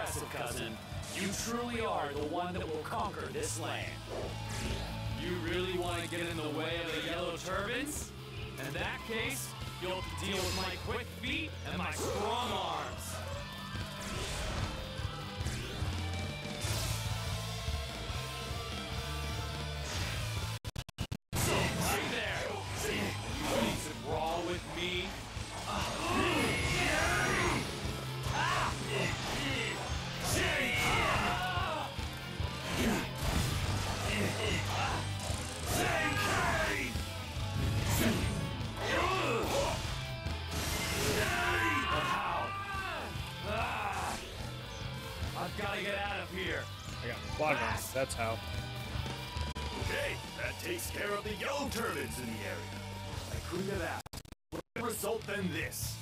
impressive, cousin. You truly are the one that will conquer this land. You really want to get in the way of the yellow turbans? In that case, you'll have to deal with my quick feet and my strong arms. Right there! You need to brawl with me? I've got to get out of here. I got quadrants, that's how. Okay, that takes care of the yellow turbans in the area. I couldn't have asked for a better result than this.